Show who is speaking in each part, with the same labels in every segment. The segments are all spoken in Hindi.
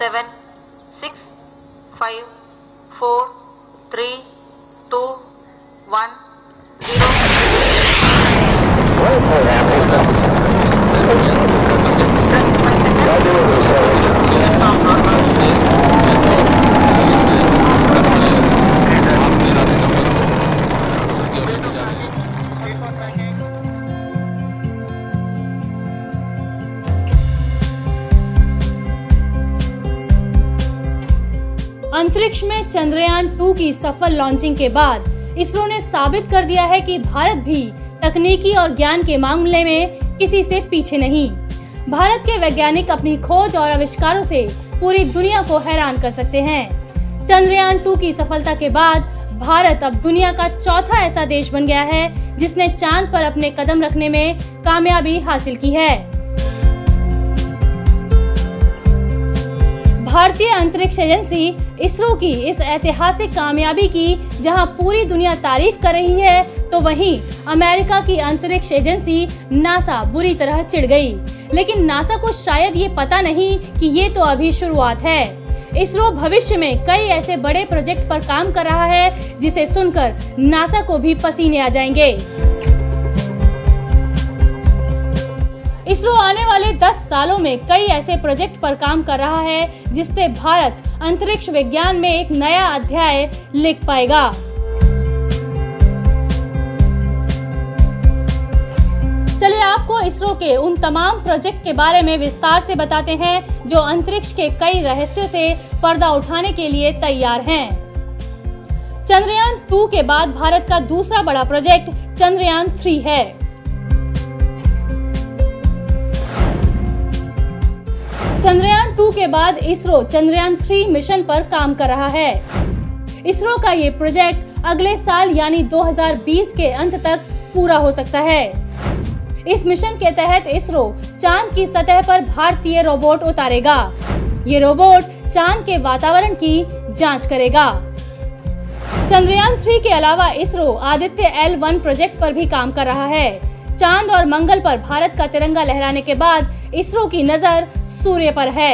Speaker 1: 7 6 5 4 3 2 1 0
Speaker 2: अंतरिक्ष में चंद्रयान 2 की सफल लॉन्चिंग के बाद इसरो ने साबित कर दिया है कि भारत भी तकनीकी और ज्ञान के मामले में किसी से पीछे नहीं। भारत के वैज्ञानिक अपनी खोज और आविष्कारों से पूरी दुनिया को हैरान कर सकते हैं। चंद्रयान 2 की सफलता के बाद भारत अब दुनिया का चौथा ऐसा देश बन गया है जिसने चांद पर अपने कदम रखने में कामयाबी हासिल की है। भारतीय अंतरिक्ष एजेंसी इसरो की इस ऐतिहासिक कामयाबी की जहां पूरी दुनिया तारीफ कर रही है, तो वहीं अमेरिका की अंतरिक्ष एजेंसी नासा बुरी तरह चिढ़ गई। लेकिन नासा को शायद ये पता नहीं कि ये तो अभी शुरुआत है। इसरो भविष्य में कई ऐसे बड़े प्रोजेक्ट पर काम कर रहा है जिसे सुनकर नासा को भी पसीने आ जाएंगे। इसरो आने वाले 10 सालों में कई ऐसे प्रोजेक्ट पर काम कर रहा है जिससे भारत अंतरिक्ष विज्ञान में एक नया अध्याय लिख पाएगा। चलिए आपको इसरो के उन तमाम प्रोजेक्ट के बारे में विस्तार से बताते हैं जो अंतरिक्ष के कई रहस्यों से पर्दा उठाने के लिए तैयार हैं। चंद्रयान 2 के बाद भारत का दूसरा बड़ा प्रोजेक्ट चंद्रयान 3 है। चंद्रयान 2 के बाद इसरो चंद्रयान 3 मिशन पर काम कर रहा है। इसरो का ये प्रोजेक्ट अगले साल यानी 2020 के अंत तक पूरा हो सकता है। इस मिशन के तहत इसरो चांद की सतह पर भारतीय रोबोट उतारेगा। ये रोबोट चांद के वातावरण की जांच करेगा। चंद्रयान 3 के अलावा इसरो आदित्य L1 प्रोजेक्ट पर भी काम कर रहा है। चांद और मंगल पर भारत का तिरंगा लहराने के बाद इसरो की नजर सूर्य पर है।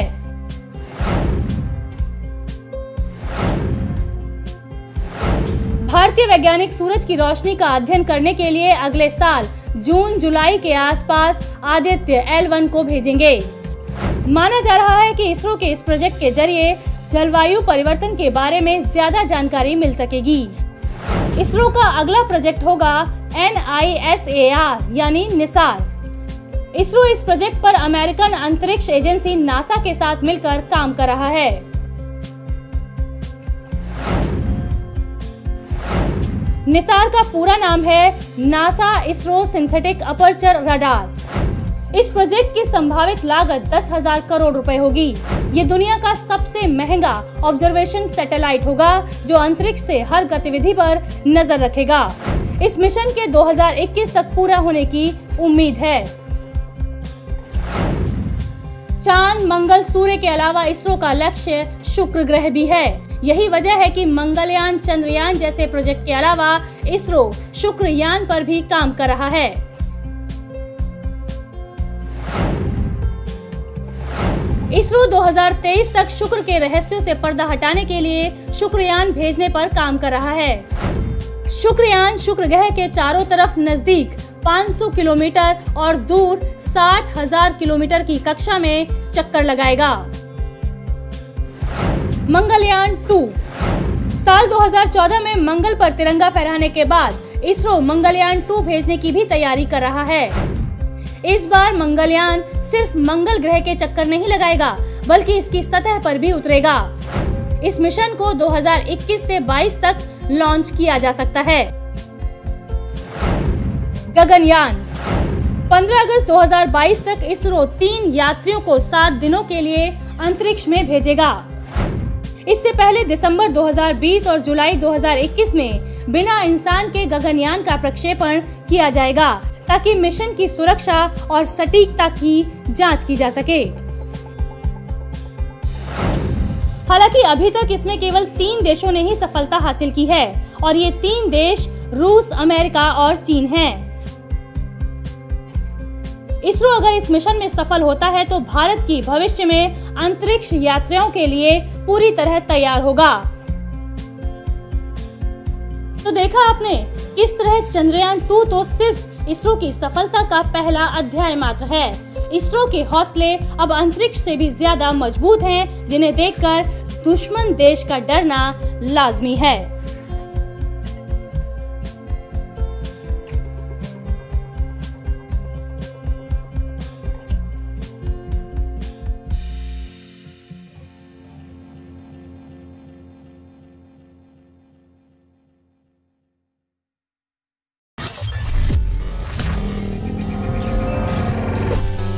Speaker 2: भारतीय वैज्ञानिक सूरज की रोशनी का अध्ययन करने के लिए अगले साल जून-जुलाई के आसपास आदित्य L1 को भेजेंगे। माना जा रहा है कि इसरो के इस प्रोजेक्ट के जरिए जलवायु परिवर्तन के बारे में ज्यादा जानकारी मिल सकेगी। इसरो का अगला प्रोजेक्ट होगा NISAR यानी निसार। इसरो इस प्रोजेक्ट पर अमेरिकन अंतरिक्ष एजेंसी नासा के साथ मिलकर काम कर रहा है। निसार का पूरा नाम है NASA ISRO synthetic aperture radar. इस प्रोजेक्ट की संभावित लागत 10,000 करोड़ रुपए होगी। ये दुनिया का सबसे महंगा ऑब्जर्वेशन सैटेलाइट होगा जो अंतरिक्ष से हर गतिविधि पर नजर रखेगा। इस मिशन के 2021 तक पूरा होने की उम्मीद है। चांद, मंगल, सूर्य के अलावा इसरो का लक्ष्य शुक्र ग्रह भी है। यही वजह है कि मंगलयान, चंद्रयान जैसे प्रोजेक्ट के अलावा इसरो शुक्रयान पर भी काम कर रहा है। इसरो 2023 तक शुक्र के रहस्यों से पर्दा हटाने के लिए शुक्रयान भेजने पर काम कर रहा है। शुक्रयान शुक्र ग्रह के चारों तरफ नजदीक 500 किलोमीटर और दूर 60,000 किलोमीटर की कक्षा में चक्कर लगाएगा। मंगलयान 2 साल 2014 में मंगल पर तिरंगा फहराने के बाद इसरो मंगलयान 2 भेजने की भी तैयारी कर रहा है। इस बार मंगलयान सिर्फ मंगल ग्रह के चक्कर नहीं लगाएगा बल्कि इसकी सतह पर भी उतरेगा। इस मिशन को 2021 से 22 तक लॉन्च किया जा सकता है। गगनयान 15 अगस्त 2022 तक इसरो 3 यात्रियों को 7 दिनों के लिए अंतरिक्ष में भेजेगा। इससे पहले दिसंबर 2020 और जुलाई 2021 में बिना इंसान के गगनयान का प्रक्षेपण किया जाएगा ताकि मिशन की सुरक्षा और सटीकता की जांच की जा सके। हालांकि अभी तक इसमें केवल 3 देशों ने ही सफलता हासिल की है और ये 3 देश रूस, अमेरिका और चीन हैं। इसरो अगर इस मिशन में सफल होता है तो भारत की भविष्य में अंतरिक्ष यात्रियों के लिए पूरी तरह तैयार होगा। तो देखा आपने किस तरह चंद्रयान 2 तो सिर्फ इसरो की सफलता का पहला अध्याय मात्र है। इसरो के हौसले अब अंतरिक्ष से भी ज्यादा मजबूत हैं, जिन्हें देखकर दुश्मन देश का डरना लाजमी है।